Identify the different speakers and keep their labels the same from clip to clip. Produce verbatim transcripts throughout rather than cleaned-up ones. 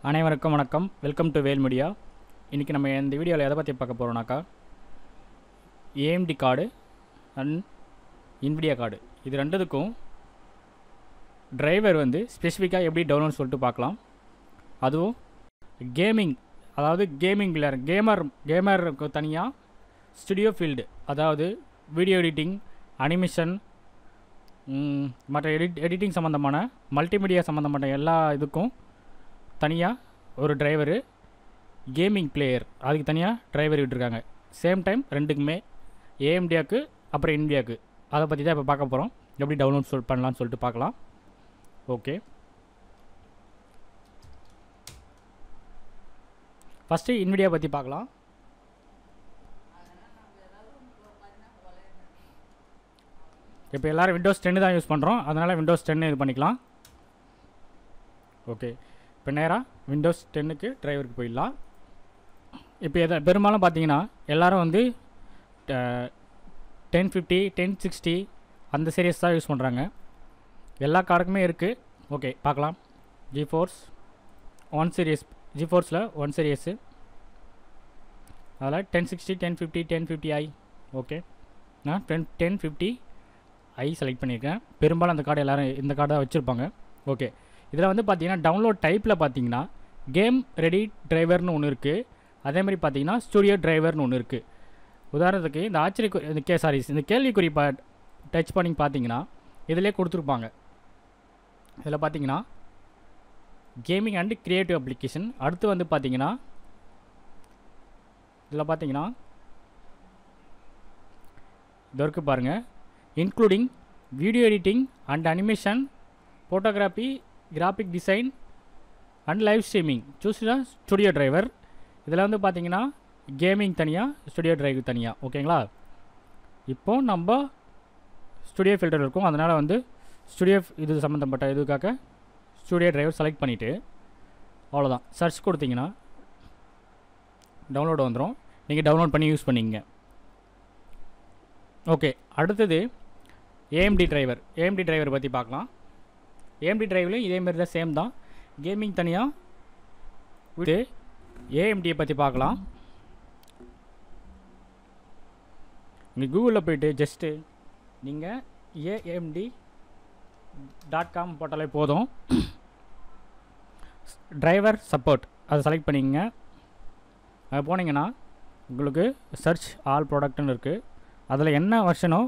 Speaker 1: அனைவருக்கும் வணக்கம். Welcome to Vel media. இன்றைக்கி நம்ம இந்த வீடியோவில் எதை பற்றி பார்க்க போகிறோம்னாக்கா, AMD card and Nvidia card இது ரெண்டுத்துக்கும் டிரைவர் வந்து ஸ்பெசிஃபிக்காக எப்படி டவுன்லோட் சொல்லிட்டு பார்க்கலாம். அதுவும் கேமிங், அதாவது கேமிங் பிளேயர் கேமர் கேமருக்கு தனியாக ஸ்டுடியோ ஃபீல்டு, அதாவது வீடியோ எடிட்டிங், அனிமேஷன், மற்ற எடிட் எடிட்டிங் சம்மந்தமான மல்டிமீடியா சம்மந்தமான எல்லா இதுக்கும் தனியாக ஒரு டிரைவரு, கேமிங் பிளேயர் அதுக்கு தனியாக டிரைவர் விட்டுருக்காங்க. சேம் டைம் ரெண்டுக்குமே ஏஎம்டியாவுக்கு அப்புறம் இன்விடியாவுக்கு அதை பற்றி தான் இப்போ பார்க்க போகிறோம். எப்படி டவுன்லோட் சொல் பண்ணலான்னு சொல்லிட்டு பார்க்கலாம். ஓகே, ஃபஸ்ட்டு இன்விடியா பற்றி பார்க்கலாம். இப்போ எல்லோரும் விண்டோஸ் டென்னு தான் யூஸ் பண்ணுறோம், அதனால் விண்டோஸ் டென்னு இது பண்ணிக்கலாம். ஓகே, இப்போ நேராக விண்டோஸ் டென்னுக்கு டிரைவருக்கு போயிடலாம். இப்போ எதை பெரும்பாலும் பார்த்தீங்கன்னா எல்லோரும் வந்து டென் ஃபிஃப்டி டென் சிக்ஸ்டி அந்த சீரியஸ் தான் யூஸ் பண்ணுறாங்க. எல்லா கார்டுக்குமே இருக்குது. ஓகே, பார்க்கலாம். ஜிஃபோர்ஸ் ஒன் சீரியஸ், ஜிஃபோர்ஸில் ஒன் சீரியஸு, அதில் ten sixty ten fifty ten fifty I. Okay, நான் ten ten fifty I select பண்ணியிருக்கேன். பெரும்பாலும் அந்த கார்டு எல்லோரும் இந்த கார்டு தான் வச்சுருப்பாங்க. ஓகே, இதில் வந்து பார்த்தீங்கன்னா டவுன்லோட் டைப்பில் பார்த்தீங்கன்னா கேம் ரெடி டிரைவர்னு ஒன்று இருக்குது. அதேமாதிரி பார்த்தீங்கன்னா ஸ்டுடியோ டிரைவர்னு ஒன்று இருக்குது. உதாரணத்துக்கு இந்த ஆச்சரிய இந்த கே சாரி இந்த கேள்விக்குறி பா டச் பண்ணி பார்த்தீங்கன்னா இதிலே கொடுத்துருப்பாங்க. இதில் பார்த்தீங்கன்னா கேமிங் அண்டு க்ரியேட்டிவ் அப்ளிகேஷன். அடுத்து வந்து பார்த்தீங்கன்னா இதில் பார்த்தீங்கன்னா இது இருக்குது பாருங்கள், including video editing and animation, photography, graphic design and live streaming. Choose தான் ஸ்டுடியோ டிரைவர். இதில் வந்து பார்த்தீங்கன்னா கேமிங் தனியாக, ஸ்டுடியோ டிரைவ் தனியாக. ஓகேங்களா, இப்போது நம்ம ஸ்டுடியோ ஃபில்டர் இருக்கும், அதனால் வந்து ஸ்டுடியோ இது சம்மந்தப்பட்ட இதுக்காக ஸ்டுடியோ டிரைவர் செலக்ட் பண்ணிவிட்டு அவ்வளோதான். சர்ச் கொடுத்தீங்கன்னா டவுன்லோட் வந்துடும். நீங்கள் டவுன்லோட் பண்ணி யூஸ் பண்ணிங்க. ஓகே, அடுத்தது ஏஎம்டி டிரைவர். ஏஎம்டி டிரைவர் பற்றி பார்க்கலாம். ஏஎம்டி டிரைவ்லையும் இதேமாரி தான், சேம் தான். கேமிங் தனியாக விட்டு ஏஎம்டியை பற்றி பார்க்கலாம். இங்கே கூகுளில் போய்ட்டு ஜஸ்ட்டு நீங்கள் ஏஎம்டி டாட் காம் போட்டாலே போதும். டிரைவர் சப்போர்ட் அதை செலக்ட் பண்ணிங்க. அது போனீங்கன்னா உங்களுக்கு சர்ச் ஆல் ப்ராடக்ட்னு இருக்குது. அதில் என்ன வெர்ஷனோ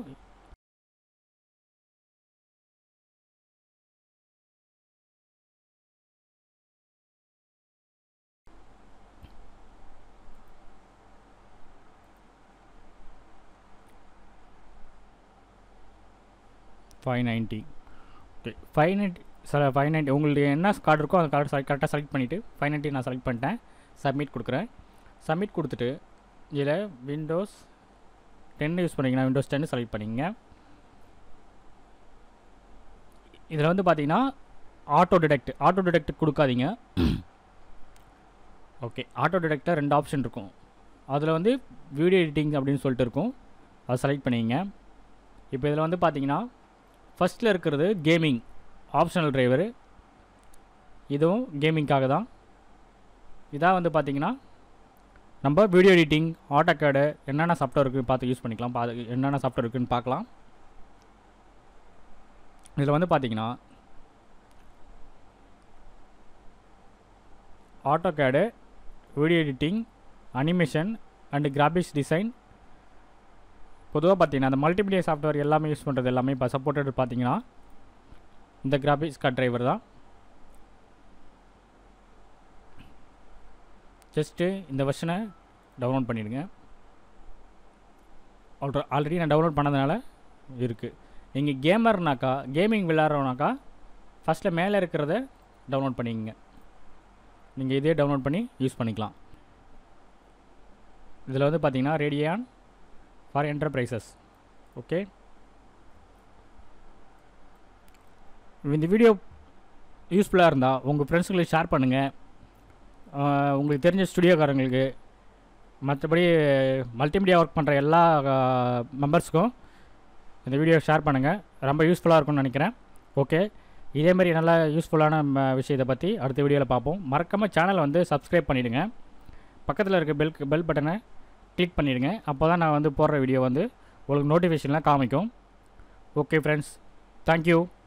Speaker 1: five ninety. Okay, five ninety sir five ninety உங்களுக்கு என்ன கார்டு இருக்கோ அந்த கார்டு கரெக்டாக செலக்ட் பண்ணிவிட்டு ஃபைவ் நைன்ட்டி நான் செலக்ட் பண்ணிட்டேன். சப்மிட் கொடுக்குறேன். சப்மிட் கொடுத்துட்டு இதில் விண்டோஸ் டென் யூஸ் பண்ணிங்கன்னா விண்டோஸ் டென்னு செலக்ட் பண்ணிங்க. இதில் வந்து பார்த்தீங்கன்னா ஆட்டோ டிடெக்ட் ஆட்டோ டிடெக்ட் கொடுக்காதீங்க. ஓகே, ஆட்டோ டிடெக்டில் ரெண்டு ஆப்ஷன் இருக்கும். அதில் வந்து வீடியோ எடிட்டிங் அப்படின்னு சொல்லிட்டு இருக்கும், அதை செலக்ட் பண்ணிங்க. இப்போ இதில் வந்து பார்த்தீங்கன்னா ஃபஸ்ட்டில் இருக்கிறது கேமிங் ஆப்ஷனல் டிரைவரு. இதுவும் கேமிங்காக தான். இதாக வந்து பார்த்திங்கன்னா நம்ம வீடியோ எடிட்டிங், ஆட்டோகேடு என்னென்ன சாஃப்ட்வேர் இருக்குதுன்னு பார்த்து யூஸ் பண்ணிக்கலாம். பார்த்து என்னென்ன சாஃப்ட்வேர் இருக்குதுன்னு பார்க்கலாம். இதில் வந்து பார்த்திங்கன்னா AutoCAD, video editing, animation and graphics design. பொதுவாக பார்த்தீங்கன்னா அந்த மல்டிமீடியா சாஃப்ட்வேர் எல்லாமே யூஸ் பண்ணுறது எல்லாமே இப்போ சப்போர்ட்டட் பார்த்தீங்கன்னா இந்த கிராஃபிக்ஸ் கார்டு டிரைவர் தான். ஜஸ்ட்டு இந்த வெர்ஷனை டவுன்லோட் பண்ணிடுங்க. ஆல்ரெ ஆல்ரெடி நான் டவுன்லோட் பண்ணதுனால இருக்குது. நீங்கள் கேமர்னாக்கா, கேமிங் விளையாடுறோனாக்கா ஃபஸ்ட்டில் மேலே இருக்கிறத டவுன்லோட் பண்ணிக்கங்க. நீங்கள் இதே டவுன்லோட் பண்ணி யூஸ் பண்ணிக்கலாம். இதில் வந்து பார்த்தீங்கன்னா ரேடியான் ஃபார் என்டர்பிரைசஸ். ஓகே, இந்த வீடியோ யூஸ்ஃபுல்லாக இருந்தால் உங்கள் ஃப்ரெண்ட்ஸுங்களுக்கு ஷேர் பண்ணுங்கள். உங்களுக்கு தெரிஞ்ச ஸ்டுடியோக்காரங்களுக்கு, மற்றபடி மல்டிமீடியா ஒர்க் பண்ணுற எல்லா மெம்பர்ஸுக்கும் இந்த வீடியோ ஷேர் பண்ணுங்கள். ரொம்ப யூஸ்ஃபுல்லாக இருக்கும்னு நினைக்கிறேன். ஓகே, இதே மாதிரி நல்ல யூஸ்ஃபுல்லான விஷயத்தை பற்றி அடுத்த வீடியோவில் பார்ப்போம். மறக்காமல் சேனலை வந்து சப்ஸ்கிரைப் பண்ணிவிடுங்க. பக்கத்தில் இருக்க பெல் பெல் பட்டனை கிளிக் பண்ணிவிடுங்க. அப்போ தான் நான் வந்து போடுற வீடியோ வந்து உங்களுக்கு நோட்டிஃபிகேஷன்லாம் காமிக்கும். Okay friends, thank you.